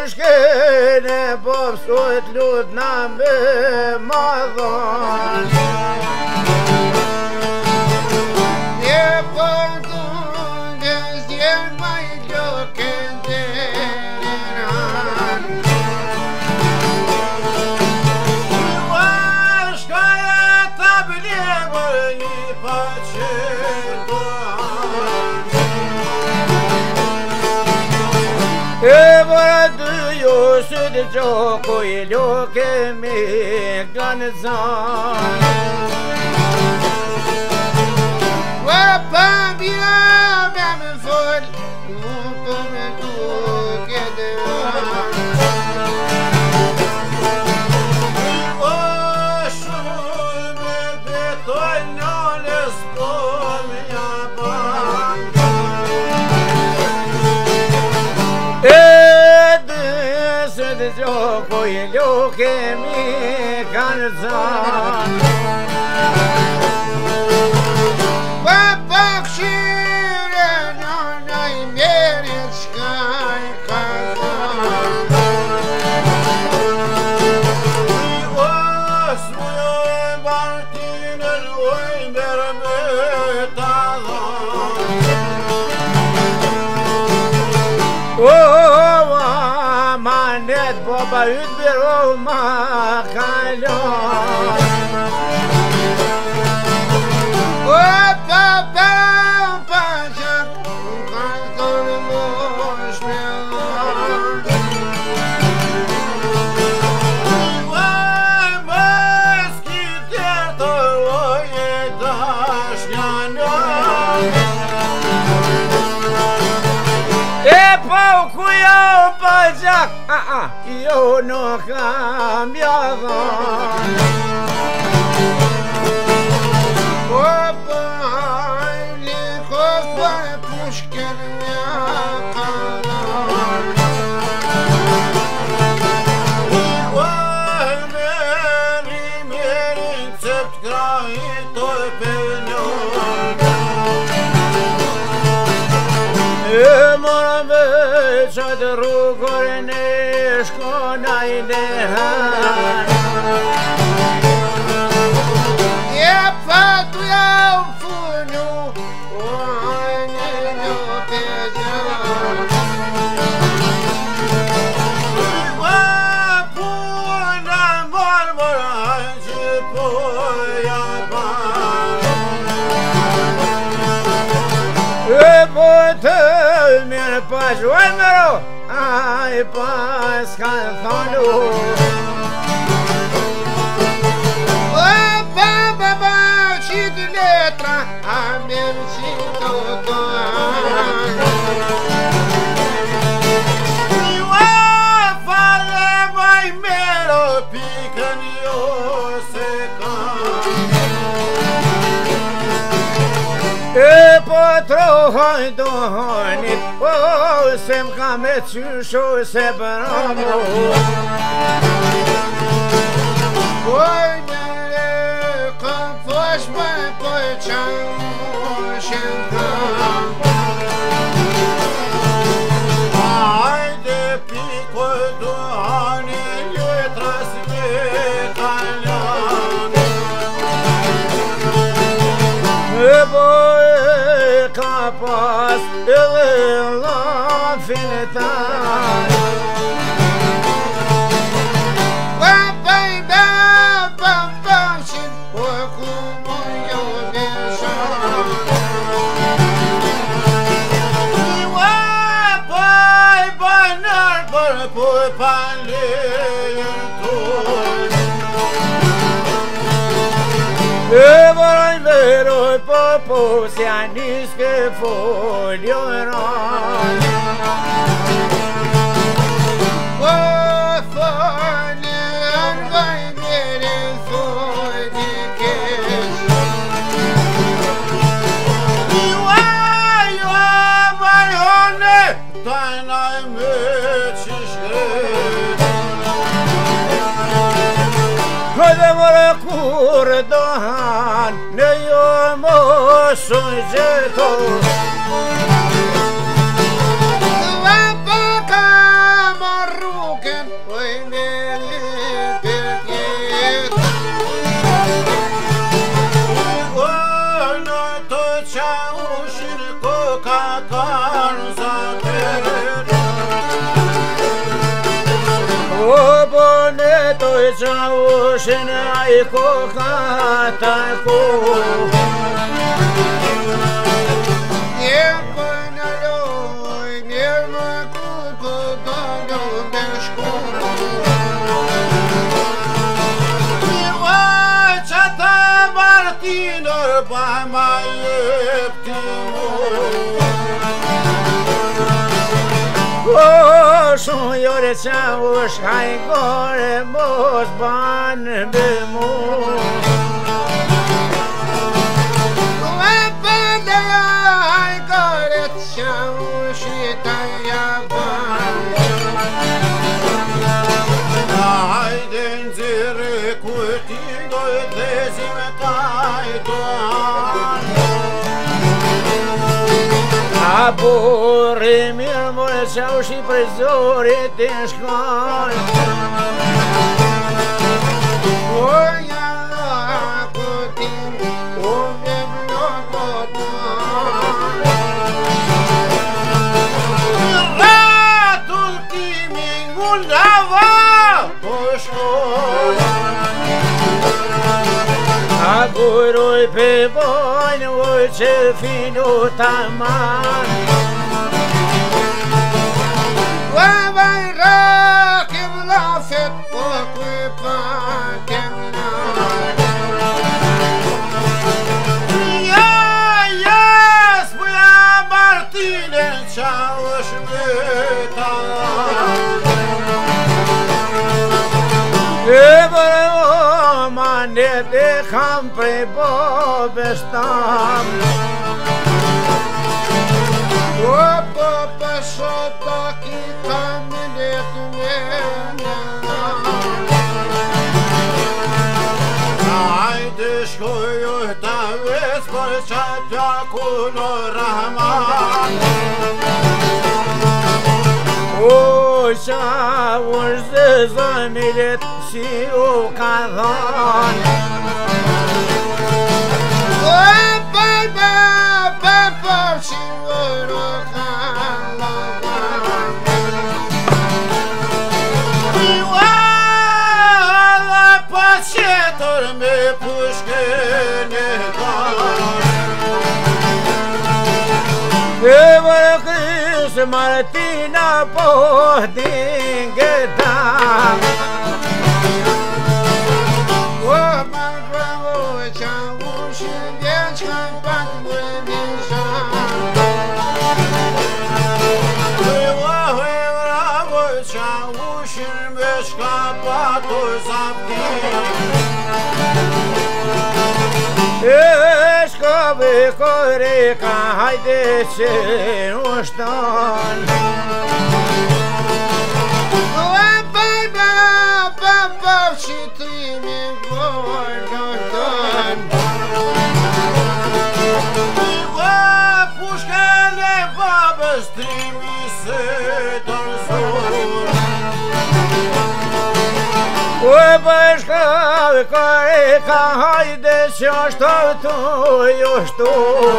pushkene po pësot lutna me madhon. Je po dunge zjen maj loken derinan. Shkaja ta bljevër një pacetuan. E vërë dy ju së të gjoko i loke me kanë zan. Pa bia me më fol, nuk po me duke derinan. O shumë betoj nëles po mja ban. E dësë të gjoko i loke mi kanë zan. Pa këshire nëna i mjerit shkaj ka zan. Manet baba yt biro ma kalon. Pa gjak kanë thonë mosh me lon. Mas ki tjetër loje tash janon. E po ku jo pa gjak, jo nuk kam jadhon. Pa liko pa pushken mja kanon. Meri cept krahit të pelon. E mora veçat rrugore në shkona i lehan. Je pa tu jam funu, o një loke zjan. Puna marmor haqë po jaban. E po të mirë pa zhojmëro, ai pas kanë thonu. Pa qitë letra, a mirë qitë doan. Fale maj mero pikën jo se kam. E po trohoj dohonit, se m'ka me qysho se bramo. Kam fosh po qamoshin kam. Hajde piko duhani letras me kalon. E boj ka pas edhe lafin e tan. Po panlejën ton. E varaj veroj po si aniske foljoran. Po foljen vaj mere zojdi kesh. Jua varjone tajnaj me qishret. Hajde vore kur dohan në jo moshën gjeto. Pa ka marru ușin ai cu hata cu E până lui, e măcut cu Domnul Meșcu. Oaceata Martinor ba mai ieftinul Oșuiore ceauș hai gore mos bani bemul Lepede ai gore ceauș tăia bani. Haide-n zire cu tine de zime tai doan Apore mi-l mulțeau și prezorii din școli Oia cu tine, unde Ratul timing undeva ușor Agurul pe bani, orice finul taman Vai rachim la fet pocui patemna. Ia, spunea Martine ceauș meta Ebra mane de cam pre bobestam Opa pesota ki kaminet mena. Haide școiu ta vezi părcea pe acolo Rahman Ușa uși de zămilet și o cazan Opa beba și orocala. Ioala pacetor me pușcăne Evă Cristi Martina pohdin găta Opa bravo ceauș viața bat mânișa. Escove coreca, haide ce nu ștan Beba și trimi vordotan. Pușcăle babă-ți trimise dorzor Escove coreca, haide ce-o știu tu, eu știu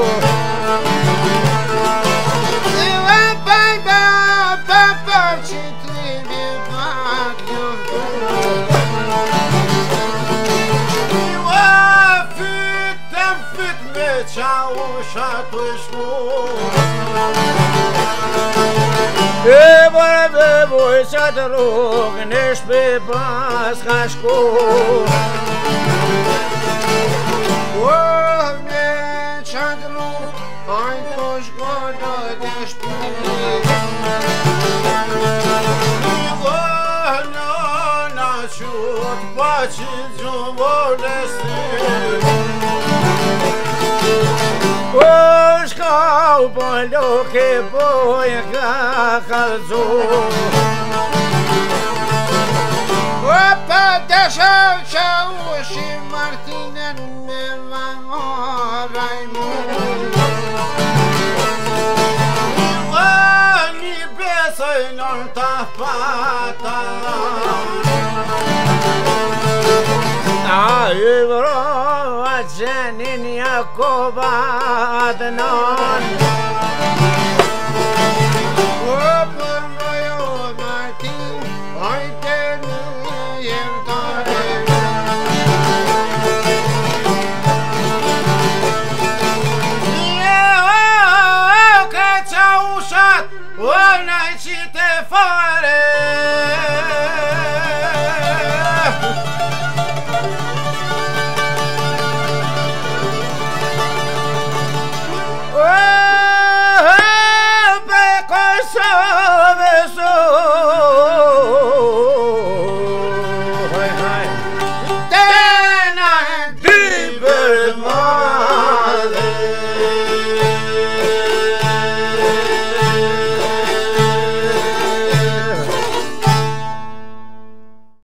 Beba și trimi vordotan. Fit me ceaușa tu-și E vorbe voi să-te rog, nești pe pasca școl Oamne, ce-te rog, ai toți godă de șpiri. Ioana ciut, paci-ți-o volesti Oșcau pălioche boi ca calzul Opa, deja ceauși Martine me va morai mult. Ioani besă-i non-ta fata Ai vreo acenin Iacob Adnan